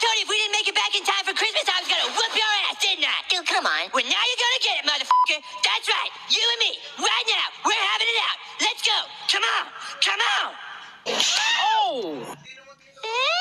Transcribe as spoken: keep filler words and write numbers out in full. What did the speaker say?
told you if we didn't make it back in time for Christmas, I was gonna whoop your ass, didn't I? Dude, come on. Well, now you're gonna get it, motherfucker. That's right. You and me. Right now. We're having it out. Let's go. Come on. Come on. Oh!